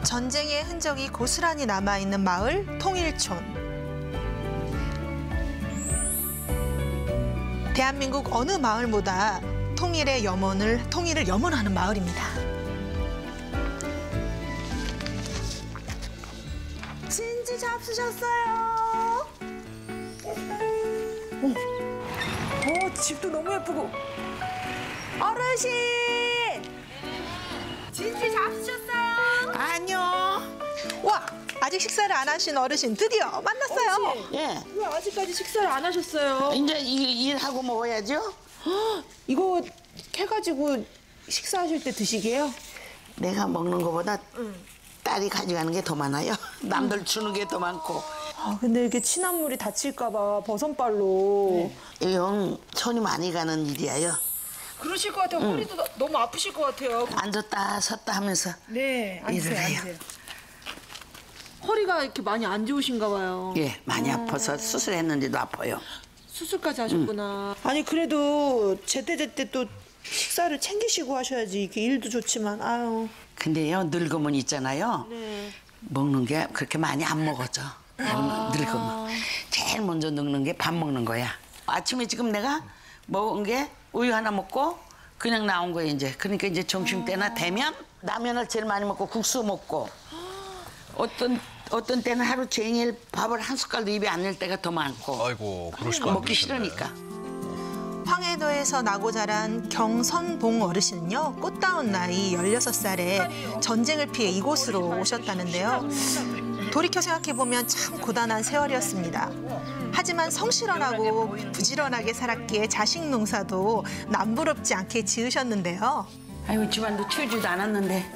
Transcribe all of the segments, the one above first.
전쟁의 흔적이 고스란히 남아있는 마을 통일촌. 대한민국 어느 마을보다 통일을 염원하는 마을입니다. 진지 잡수셨어요. 집도 너무 예쁘고. 어르신! 진지 잡수셨어요? 아니요. 와, 아직 식사를 안 하신 어르신 드디어 만났어요. 어르신, 예. 왜 아직까지 식사를 안 하셨어요? 이제 일하고 먹어야죠. 이거 캐가지고 식사하실 때 드시게요? 내가 먹는 것보다 딸이 가져가는 게 더 많아요. 남들 주는 게 더 많고. 근데 이렇게 친환물이 다칠까봐 버선발로. 이건 손이 많이 가는 일이에요. 그러실 것 같아요. 허리도 너무 아프실 것 같아요. 앉았다 섰다 하면서 네, 일을 앉으세요, 해요. 앉으세요. 허리가 이렇게 많이 안 좋으신가 봐요. 예, 많이 아파서 수술했는데도 아파요. 수술까지 하셨구나. 아니 그래도 제때제때 또 식사를 챙기시고 하셔야지. 이게 일도 좋지만 아유. 근데요, 늙으면 있잖아요. 네. 먹는 게 그렇게 많이 안 먹어져. 늙으면. 제일 먼저 늙는 게 밥 먹는 거야. 아침에 지금 내가 먹은 게 우유 하나 먹고 그냥 나온 거예요, 이제. 그러니까 이제 점심때나 되면 라면을 제일 많이 먹고 국수 먹고 어떤 때는 하루 종일 밥을 한 숟갈도 입에 안 넣을 때가 더 많고. 아이고, 그러시면 안 먹기 되시네. 싫으니까. 황해도에서 나고 자란 경선봉 어르신은요, 꽃다운 나이 16살에 전쟁을 피해 이곳으로 오셨다는데요. 돌이켜 생각해보면 참 고단한 세월이었습니다. 하지만 성실하고 부지런하게 살았기에 자식 농사도 남부럽지 않게 지으셨는데요. 아이고, 집안도 치우지도 않았는데.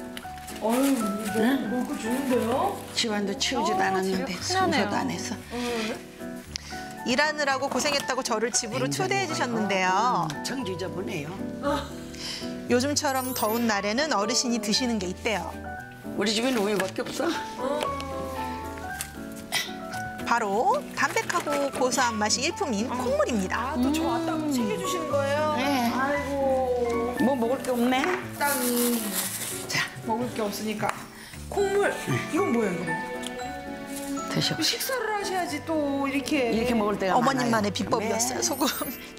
먹고 좋은데요? 집안도 치우지도 않았는데 청소도 안 해서. 일하느라고 고생했다고 저를 집으로 초대해 주셨는데요. 엄청 지저분해요. 요즘처럼 더운 날에는 어르신이 드시는 게 있대요. 우리 집에는 우유밖에 없어. 바로 담백하고 고소한 맛이 일품인 콩물입니다. 또 저 왔다고 챙겨주시는 거예요? 네. 아이고. 뭐 먹을 게 없네. 땅이 자, 먹을 게 없으니까. 콩물. 이건 뭐예요, 이거? 드셔보세요. 식사를 하셔야지 또 이렇게. 이렇게 먹을 때가 어머님만의 많아요. 비법이었어요, 네. 소금.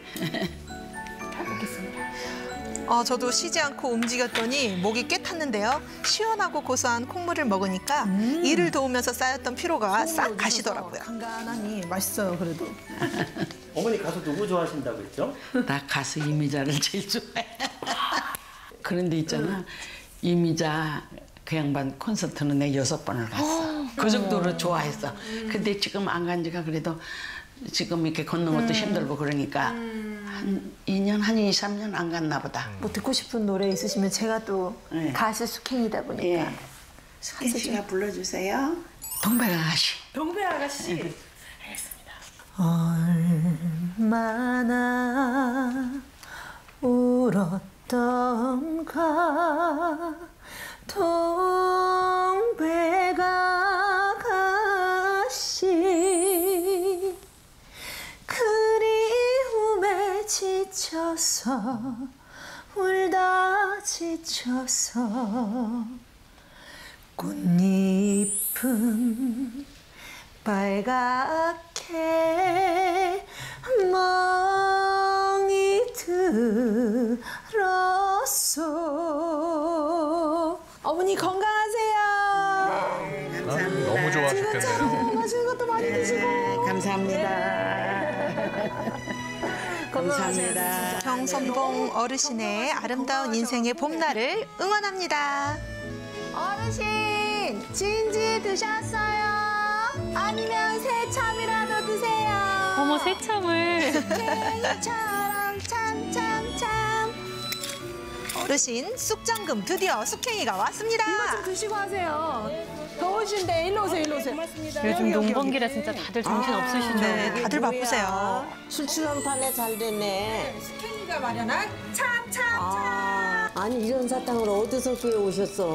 잘 먹겠습니다. 저도 쉬지 않고 움직였더니 목이 꽤 탔는데요. 시원하고 고소한 콩물을 먹으니까 일을 도우면서 쌓였던 피로가 싹 가시더라고요. 간간하니 맛있어요, 그래도. 어머니 가수 누구 좋아하신다고 했죠? 나 가수 이미자를 제일 좋아해. 그런데 있잖아, 이미자 그 양반 콘서트는 내가 6번을 갔어. 그 정도로 좋아했어. 근데 지금 안 간 지가 그래도 지금 이렇게 걷는 것도 힘들고 그러니까 한 2년, 한 2, 3년 안 갔나 보다. 뭐 듣고 싶은 노래 있으시면 제가 또 네. 가수 숙행이다 보니까. 예. 숙현 씨가 불러주세요. 동백아가씨. 동배 아가씨. 알겠습니다. 얼마나 울었던가 동백아가씨 그리움에 지쳐서 울다 지쳐서 꽃잎은 빨갛게 멍이 들었소. 어머니 건강하세요. 감사합니다. 너무 좋아하셨겠네요. 지금처럼 맛있는 것도 많이 드시고. 네, 감사합니다. 감사합니다. 경선봉 어르신의 아름다운 인생의 봄날을 응원합니다. 어르신, 진지 드셨어요? 아니면 새참이라도 드세요. 어머, 새참을. 숙행이처럼 참참참. 어르신, 쑥장금 드디어 숙행이가 왔습니다. 이거 좀 드시고 하세요. 더우신데 일로 오세요, 일로 오세요. 요즘 농번기라 진짜 다들 정신 없으시죠? 네, 다들 바쁘세요. 술출한판에 잘 됐네. 숙행이가 마련한 참참참. 아니 이런 사탕을 어디서 구해 오셨어?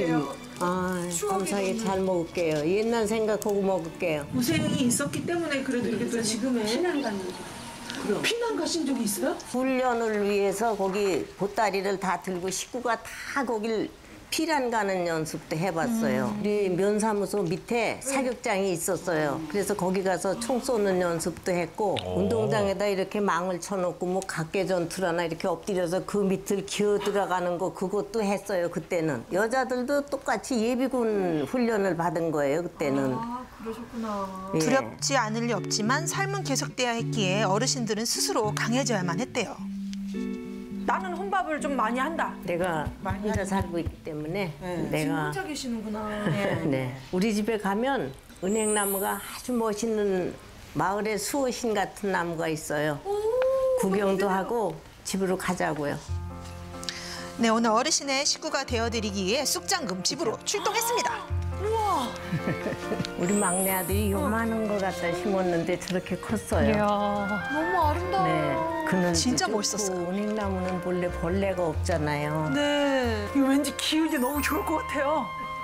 감사하게 잘 먹을게요. 옛날 생각하고 먹을게요. 고생이 있었기 때문에 그래도 이게 또 지금은 피난 가신 적이 있어요? 훈련을 위해서 거기 보따리를 다 들고 식구가 다 거길 피란 가는 연습도 해봤어요. 우리 면사무소 밑에 사격장이 있었어요. 그래서 거기 가서 총 쏘는 연습도 했고 운동장에다 이렇게 망을 쳐놓고 뭐 각개전투라나 이렇게 엎드려서 그 밑을 기어 들어가는 거 그것도 했어요. 그때는 여자들도 똑같이 예비군 훈련을 받은 거예요. 그때는. 그러셨구나. 예. 두렵지 않을 리 없지만 삶은 계속돼야 했기에 어르신들은 스스로 강해져야만 했대요. 나는 혼밥을 좀 많이 한다. 내가 혼자 살고 있기 때문에 내가 혼자 계시는구나. 네. 우리 집에 가면 은행나무가 아주 멋있는 마을의 수호신 같은 나무가 있어요. 구경도 하고 집으로 가자고요. 네, 오늘 어르신의 식구가 되어드리기 위해 쑥장금 집으로 출동했습니다. 우리 막내 아들이 요만한 거 갖다 심었는데 저렇게 컸어요. 이야. 너무 아름다워. 네. 그는 진짜 좋고 멋있었어요. 은행나무는 본래 벌레가 없잖아요. 네. 이거 왠지 기울기 너무 좋을 것 같아요.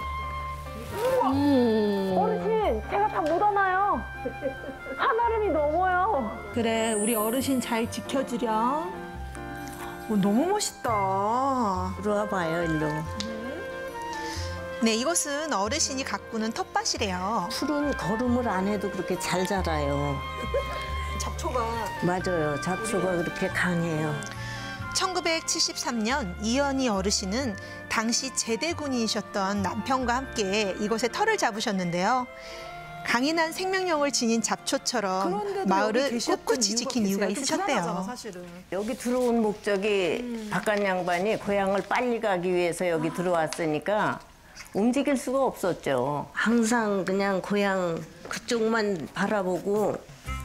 어르신, 제가 다 묻어나요. 한아름이 넘어요. 그래, 우리 어르신 잘 지켜주렴. 너무 멋있다. 들어와 봐요, 일로. 네, 이곳은 어르신이 가꾸는 텃밭이래요. 풀은 거름을 안 해도 그렇게 잘 자라요. 잡초가. 맞아요. 잡초가 그렇게 강해요. 1973년 이연희 어르신은 당시 제대군이셨던 남편과 함께 이곳에 터를 잡으셨는데요. 강인한 생명력을 지닌 잡초처럼 그런데도 여기 마을을 계셨던 꿋꿋이 이유가 지킨 이유가 계세요. 좀 불안하잖아, 있으셨대요. 사실은. 여기 들어온 목적이 바깥 양반이 고향을 빨리 가기 위해서 여기 들어왔으니까 움직일 수가 없었죠. 항상 그냥 고향 그쪽만 바라보고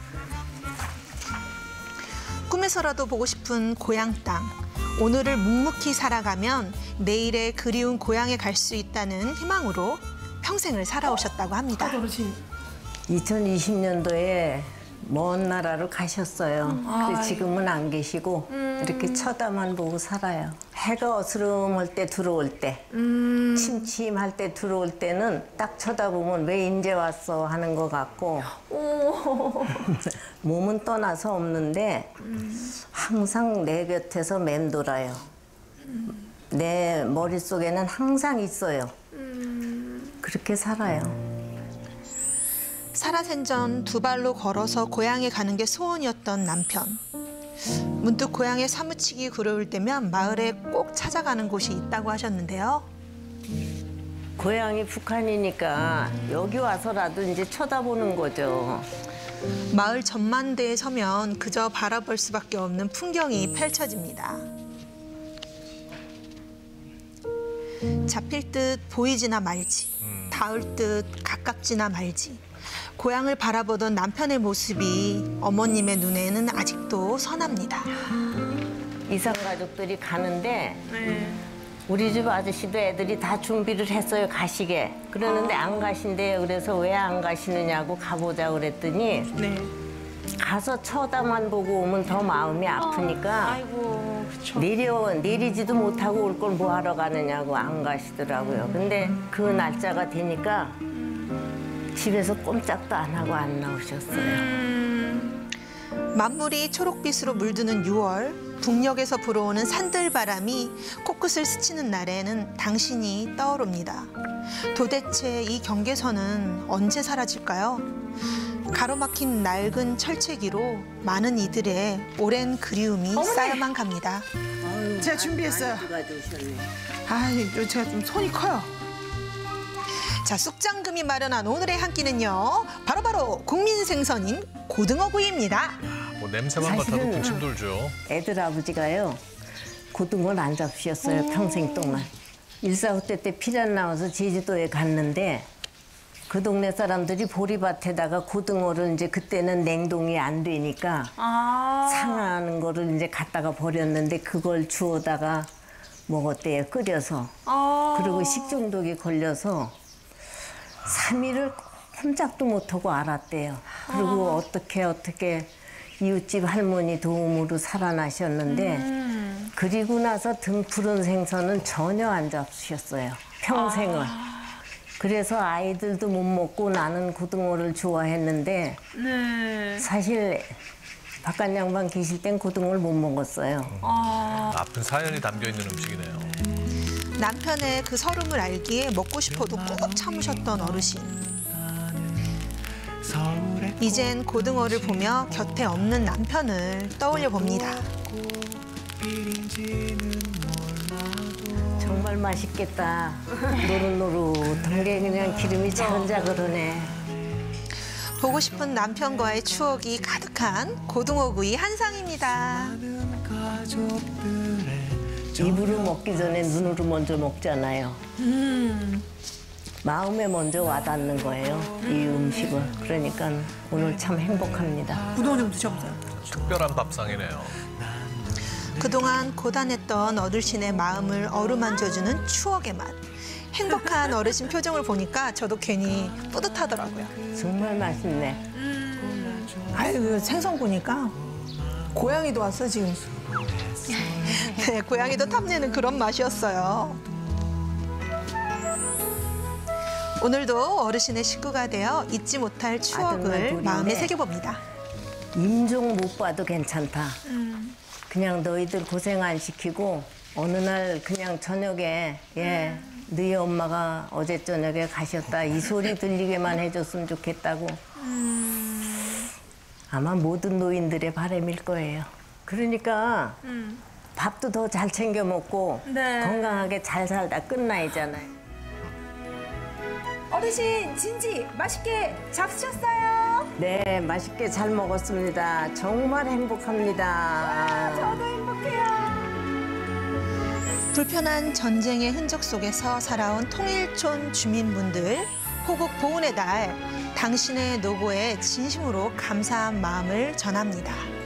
꿈에서라도 보고 싶은 고향 땅. 오늘을 묵묵히 살아가면 내일의 그리운 고향에 갈 수 있다는 희망으로 평생을 살아오셨다고 합니다. 어르신. 2020년도에 먼 나라로 가셨어요. 근데 지금은 안 계시고 이렇게 쳐다만 보고 살아요. 해가 어스름할 때 들어올 때, 침침할 때 들어올 때는 딱 쳐다보면 왜 이제 왔어 하는 것 같고 몸은 떠나서 없는데 항상 내 곁에서 맴돌아요. 내 머릿속에는 항상 있어요. 그렇게 살아요. 살아생전 두 발로 걸어서 고향에 가는 게 소원이었던 남편. 문득 고향에 사무치기 그리울 때면 마을에 꼭 찾아가는 곳이 있다고 하셨는데요. 고향이 북한이니까 여기 와서라도 이제 쳐다보는 거죠. 마을 전만대에 서면 그저 바라볼 수밖에 없는 풍경이 펼쳐집니다. 잡힐 듯 보이지나 말지, 닿을 듯 가깝지나 말지. 고향을 바라보던 남편의 모습이 어머님의 눈에는 아직도 선합니다. 이상 가족들이 가는데 우리 집 아저씨도 애들이 다 준비를 했어요, 가시게. 그러는데 안 가신대요. 그래서 왜 안 가시느냐고 가보자 그랬더니 가서 쳐다만 보고 오면 더 마음이 아프니까 아이고, 그쵸. 내리지도 못하고 올 걸 뭐 하러 가느냐고 안 가시더라고요. 근데 그 날짜가 되니까 집에서 꼼짝도 안 하고 안 나오셨어요. 만물이 초록빛으로 물드는 6월, 북녘에서 불어오는 산들바람이 코끝을 스치는 날에는 당신이 떠오릅니다. 도대체 이 경계선은 언제 사라질까요? 가로막힌 낡은 철책이로 많은 이들의 오랜 그리움이 쌓여만 갑니다. 제가 준비했어요. 가져오셨네. 아이, 제가 좀 손이 커요. 자, 쑥장금이 마련한 오늘의 한 끼는요. 바로바로 국민 생선인 고등어구이입니다. 뭐 냄새만 맡아도 사실은 군침 돌죠. 애들 아버지가요. 고등어를 안 잡수셨어요. 평생 동안. 일사후퇴 때 피난 나와서 제주도에 갔는데 그 동네 사람들이 보리밭에다가 고등어를 이제 그때는 냉동이 안 되니까 상하는 거를 이제 갖다가 버렸는데 그걸 주워다가 먹었대요. 끓여서. 그리고 식중독이 걸려서 3일을 꼼짝도 못하고 알았대요. 그리고 어떻게 이웃집 할머니 도움으로 살아나셨는데 그리고 나서 등푸른 생선은 전혀 안 잡수셨어요. 평생을. 그래서 아이들도 못 먹고 나는 고등어를 좋아했는데 사실 바깥 양반 계실 땐 고등어를 못 먹었어요. 아픈 사연이 담겨 있는 음식이네요. 남편의 그 서름을 알기에 먹고 싶어도 꾹 참으셨던 어르신. 이젠 고등어를 보며 곁에 없는 남편을 떠올려 봅니다. 정말 맛있겠다. 노릇노릇한 게 그냥 기름이 자글자글하네. 보고 싶은 남편과의 추억이 가득한 고등어구이 한 상입니다. 입으로 먹기 전에 눈으로 먼저 먹잖아요. 마음에 먼저 와닿는 거예요, 이 음식을. 그러니까 오늘 참 행복합니다. 고등어 좀 드셔보세요. 특별한 밥상이네요. 그동안 고단했던 어르신의 마음을 어루만져주는 추억의 맛. 행복한 어르신 표정을 보니까 저도 괜히 뿌듯하더라고요. 정말 맛있네. 아유, 생선 보니까 고양이도 왔어, 지금. 네, 고양이도 탐내는 그런 맛이었어요. 오늘도 어르신의 식구가 되어 잊지 못할 아들만 추억을 둘인데. 마음에 새겨봅니다. 인종 못 봐도 괜찮다. 그냥 너희들 고생 안 시키고 어느 날 그냥 저녁에 너희 엄마가 어제 저녁에 가셨다 이 소리 들리게만 해줬으면 좋겠다고. 아마 모든 노인들의 바람일 거예요. 그러니까 밥도 더 잘 챙겨 먹고 건강하게 잘 살다 끝나야잖아요. 어르신, 진지 맛있게 잡수셨어요? 네, 맛있게 잘 먹었습니다. 정말 행복합니다. 저도 행복해요. 불편한 전쟁의 흔적 속에서 살아온 통일촌 주민분들, 호국 보훈의 날, 당신의 노고에 진심으로 감사한 마음을 전합니다.